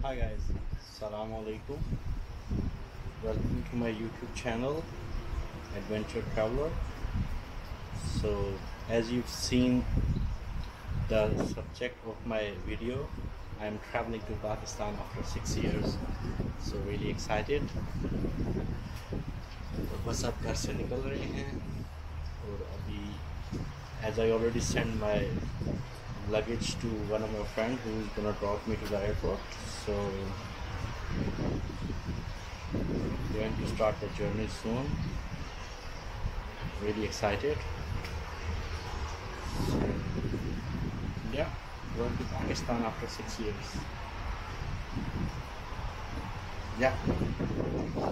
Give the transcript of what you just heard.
Hi guys, Assalamu alaikum. Welcome to my YouTube channel, Adventure Traveler. So, as you've seen the subject of my video, I'm traveling to Pakistan after 6 years. So really excited. तो बस अब घर से निकल रहे हैं और अभी as I already sent my luggage to one of my friends who is gonna drop me to the airport. So going to start the journey soon. Really excited. So, yeah, going to Pakistan after 6 years. Yeah.